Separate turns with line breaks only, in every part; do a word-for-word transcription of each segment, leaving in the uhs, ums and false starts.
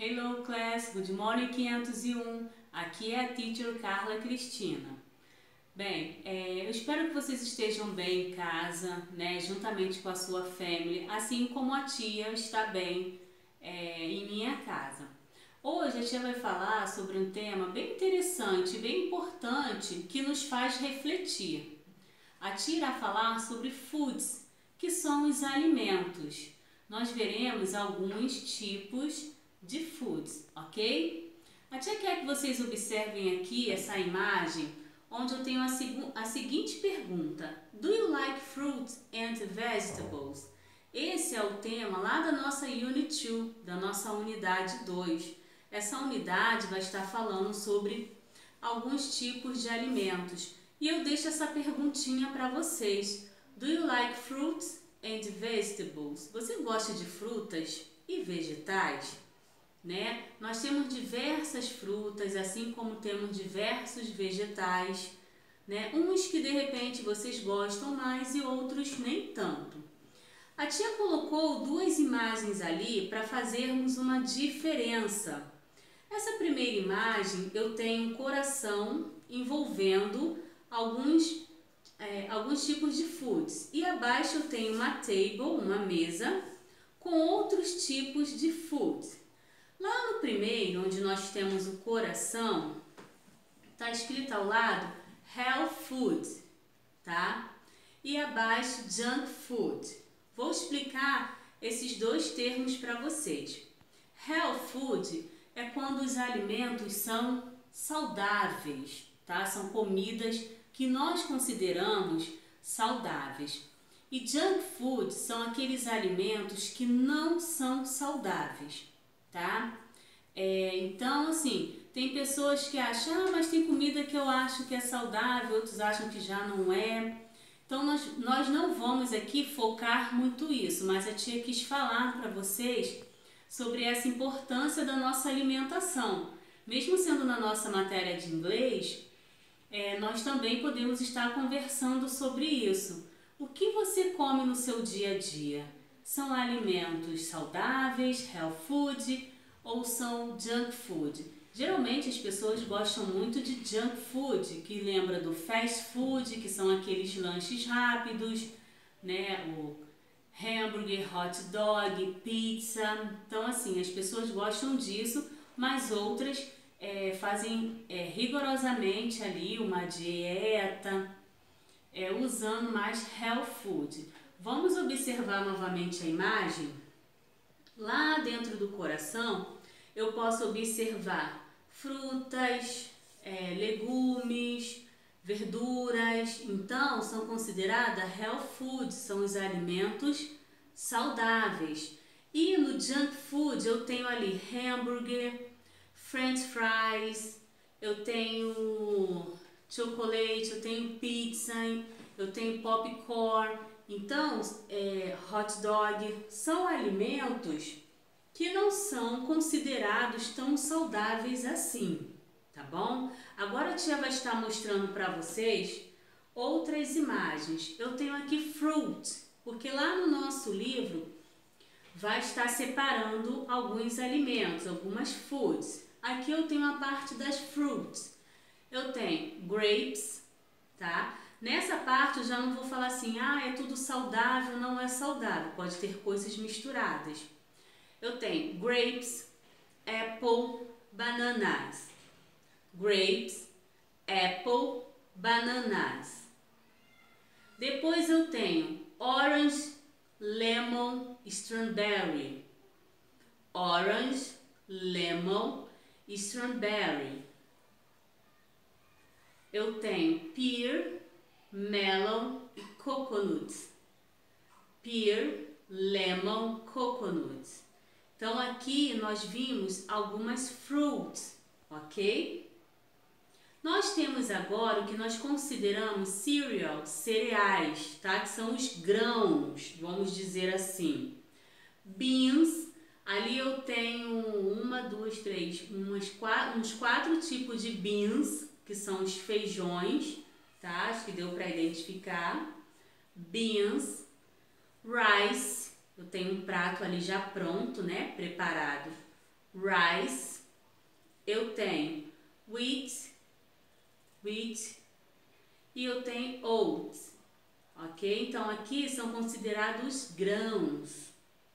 Hello class, good morning quinhentos e um, aqui é a teacher Carla Cristina. Bem, é, eu espero que vocês estejam bem em casa, né, juntamente com a sua family, assim como a tia está bem é, em minha casa. Hoje a tia vai falar sobre um tema bem interessante, bem importante, que nos faz refletir. A tia irá falar sobre foods, que são os alimentos. Nós veremos alguns tipos de foods, ok? A tia quer que vocês observem aqui essa imagem, onde eu tenho a, a seguinte pergunta: Do you like fruits and vegetables? Esse é o tema lá da nossa Unit dois, da nossa unidade dois. Essa unidade vai estar falando sobre alguns tipos de alimentos. E eu deixo essa perguntinha para vocês. Do you like fruits and vegetables? Você gosta de frutas e vegetais? Né? Nós temos diversas frutas, assim como temos diversos vegetais, né? Uns que de repente vocês gostam mais e outros nem tanto. A tia colocou duas imagens ali para fazermos uma diferença. Essa primeira imagem eu tenho um coração envolvendo alguns, é, alguns tipos de foods. E abaixo eu tenho uma table, uma mesa, com outros tipos de foods. Lá no primeiro, onde nós temos o coração, está escrito ao lado health food, tá? E abaixo junk food. Vou explicar esses dois termos para vocês. Health food é quando os alimentos são saudáveis, tá? São comidas que nós consideramos saudáveis. E junk food são aqueles alimentos que não são saudáveis, tá? É, então, assim, tem pessoas que acham, ah, mas tem comida que eu acho que é saudável, outros acham que já não é. Então, nós, nós não vamos aqui focar muito isso, mas a tia quis falar para vocês sobre essa importância da nossa alimentação. Mesmo sendo na nossa matéria de inglês, é, nós também podemos estar conversando sobre isso. O que você come no seu dia a dia? São alimentos saudáveis, health food, ou são junk food? Geralmente as pessoas gostam muito de junk food, que lembra do fast food, que são aqueles lanches rápidos, né? O hambúrguer, hot dog, pizza. Então, assim, as pessoas gostam disso, mas outras é, fazem é, rigorosamente ali uma dieta, é, usando mais health food. Vamos observar novamente a imagem. Lá dentro do coração, eu posso observar frutas, é, legumes, verduras. Então, são consideradas health food, são os alimentos saudáveis. E no junk food, eu tenho ali hambúrguer, french fries, eu tenho chocolate, eu tenho pizza, eu tenho popcorn. Então, é, hot dog são alimentos que não são considerados tão saudáveis assim, tá bom? Agora a tia vai estar mostrando para vocês outras imagens. Eu tenho aqui fruit, porque lá no nosso livro vai estar separando alguns alimentos, algumas foods. Aqui eu tenho a parte das fruits. Eu tenho grapes, tá? Nessa parte eu já não vou falar assim, ah, é tudo saudável, não é saudável. Pode ter coisas misturadas. Eu tenho grapes, apple, bananas. Grapes, apple, bananas. Depois eu tenho orange, lemon, strawberry. Orange, lemon, strawberry. Eu tenho pear, melon e coconut. Pear, lemon, coconut. Então aqui nós vimos algumas fruits, ok? Nós temos agora o que nós consideramos cereal, cereais, tá? Que são os grãos, vamos dizer assim. Beans, ali eu tenho uma, duas, três, umas quatro, uns quatro tipos de beans, que são os feijões, tá? Acho que deu para identificar. Beans, rice, eu tenho um prato ali já pronto, né? Preparado rice, eu tenho wheat, wheat e eu tenho oats, ok? Então aqui são considerados grãos.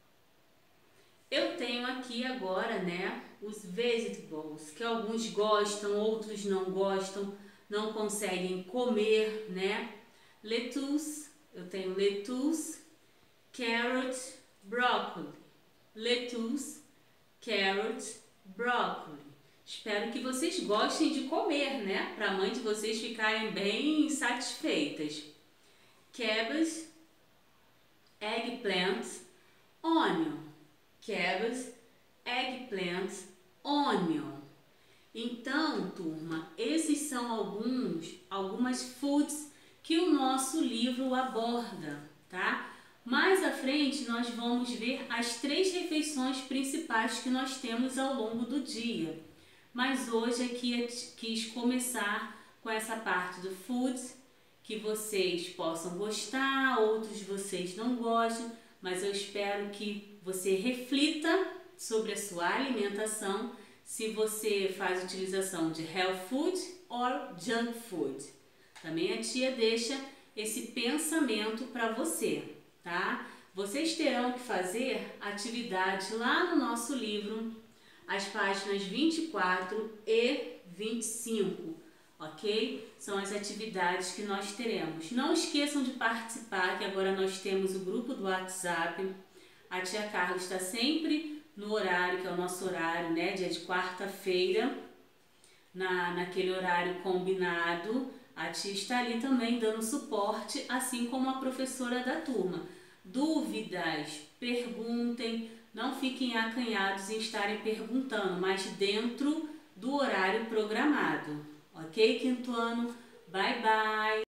Eu tenho aqui agora, né, os vegetables, que alguns gostam, outros não gostam, não conseguem comer, né? Lettuce, eu tenho lettuce, carrot, broccoli. Lettuce, carrot, broccoli. Espero que vocês gostem de comer, né? Para a mãe de vocês ficarem bem satisfeitas. Cabbage, eggplant, onion. Cabbage, eggplant, onion. Então, turma, esses são alguns, algumas foods que o nosso livro aborda, tá? Mais à frente, nós vamos ver as três refeições principais que nós temos ao longo do dia. Mas hoje aqui eu quis começar com essa parte do food, que vocês possam gostar, outros vocês não gostam, mas eu espero que você reflita sobre a sua alimentação, se você faz utilização de health food ou junk food. Também a tia deixa esse pensamento para você, tá? Vocês terão que fazer atividade lá no nosso livro, as páginas vinte e quatro e vinte e cinco, ok? São as atividades que nós teremos. Não esqueçam de participar, que agora nós temos o grupo do WhatsApp. A tia Carla está sempre no horário, que é o nosso horário, né? Dia de quarta-feira, na, naquele horário combinado. A tia está ali também dando suporte, assim como a professora da turma. Dúvidas, perguntem, não fiquem acanhados em estarem perguntando, mas dentro do horário programado. Ok, quinto ano? Bye, bye!